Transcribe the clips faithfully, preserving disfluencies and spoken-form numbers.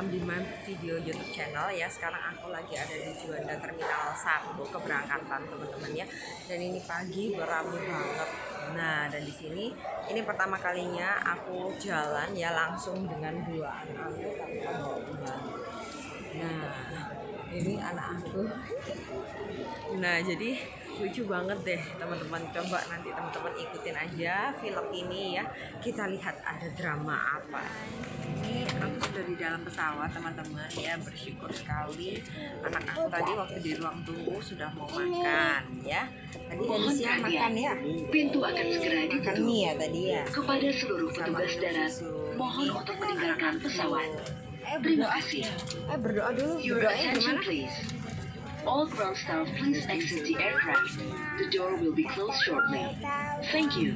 malam di my video YouTube channel ya. Sekarang aku lagi ada di Juanda Terminal satu keberangkatan teman-teman ya. Dan ini pagi beramai banget. Nah, dan di sini ini pertama kalinya aku jalan ya langsung dengan dua anak aku tanpa bawa teman. Nah, ini anak aku. Nah, jadi lucu banget deh teman-teman. Coba nanti teman-teman ikutin aja film ini ya. Kita lihat ada drama apa. Ini aku sudah di dalam pesawat teman-teman ya. Bersyukur sekali anak aku tadi waktu di ruang tunggu sudah mau makan ya. Tadi dari siang makan ya. Pintu akan segera Makan ditutup. mie ya tadi ya. Kepada seluruh petugas darat, mohon untuk meninggalkan pesawat. Terima kasih. Eh berdoa dulu. Your Berdoanya attention gimana? please. All ground staff, please exit the aircraft. The door will be closed shortly. Thank you.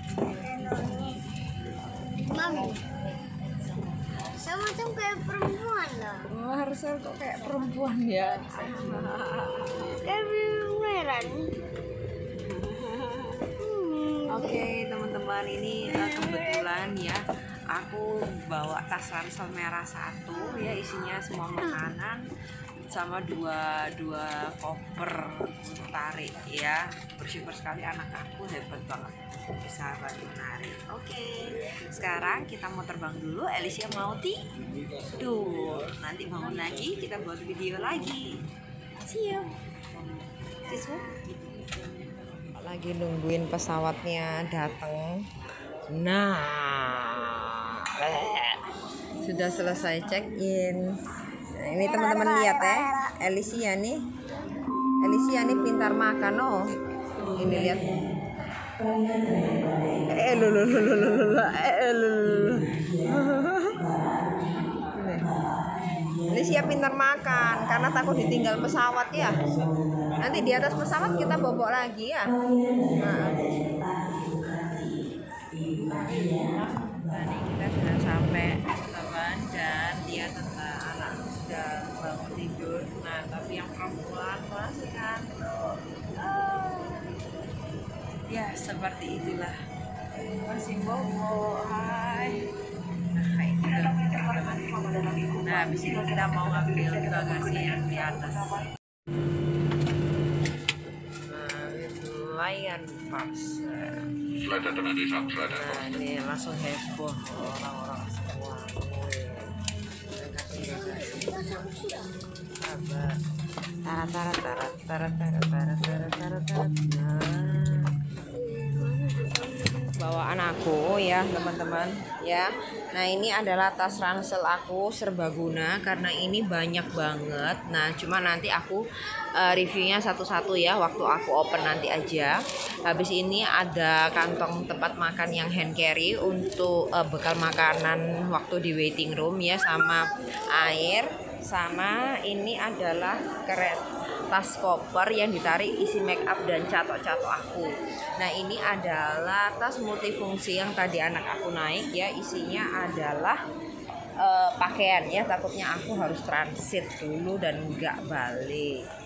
Mami, saya macam kayak perempuan lah. Oh, harusnya kok kayak perempuan ya. Kayak beneran. Oke teman-teman, ini uh, kebetulan ya aku bawa tas ransel merah satu ya, isinya semua makanan sama dua dua koper untuk tarik ya. Bersyukur sekali anak aku hebat banget bisa bantu menarik. Oke, sekarang kita mau terbang dulu. Alicia mau tidur, nanti bangun lagi kita buat video lagi. See you. Siswa lagi nungguin pesawatnya datang. Nah, sudah selesai check in. Nah, ini teman-teman lihat ya, Alicia nih, Alicia nih pintar makan oh. Ini lihat. Eh lu lu lu lu lu lu eh lu lu. Alicia pintar makan karena takut ditinggal pesawat ya. Nanti di atas pesawat kita bobok lagi ya. Nah, tadi kita sudah sampai teman dan dia tentang anak sudah bangun tidur. Nah, tapi yang perempuan masih ngantuk. Oh. Ya seperti itulah. Masih bobo. Hai. Nah, kayak gitu teman-teman. Nah, habis ini kita mau ngambil bagasi yang di atas. Lion Pass. Nah, ini langsung heboh orang-orang semua. Sabar. Tara tara tara tara tara tara tara tara tara. Nah, bawaan aku ya teman-teman ya. Nah, ini adalah tas ransel aku serbaguna karena ini banyak banget. Nah, cuma nanti aku uh, reviewnya satu-satu ya waktu aku open nanti aja. Habis ini ada kantong tempat makan yang hand carry untuk uh, bekal makanan waktu di waiting room ya, sama air, sama ini adalah keret tas koper yang ditarik isi make up dan catok-catok aku. Nah, ini adalah tas multifungsi yang tadi anak aku naik ya, isinya adalah uh, pakaian ya, takutnya aku harus transit dulu dan nggak balik.